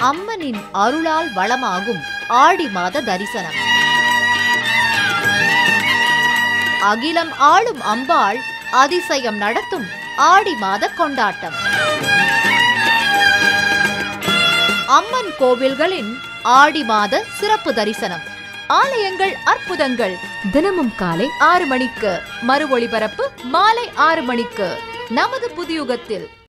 அம்மனின் அருளால் வளமாகும் ஆடி மாத தரிசனம். அகிலம் ஆளும் அம்பாள் அதிசயம் நடத்தும் ஆடி மாத கொண்டாட்டம். அம்மன் கோவில்களின் ஆடி மாத சிறப்பு தரிசனம். ஆலயங்கள் அற்புதங்கள் தினமும் காலை 6 மணிக்கு, மறு ஒளிபரப்பு மாலை 6 மணிக்கு நமது புதியுகத்தில்.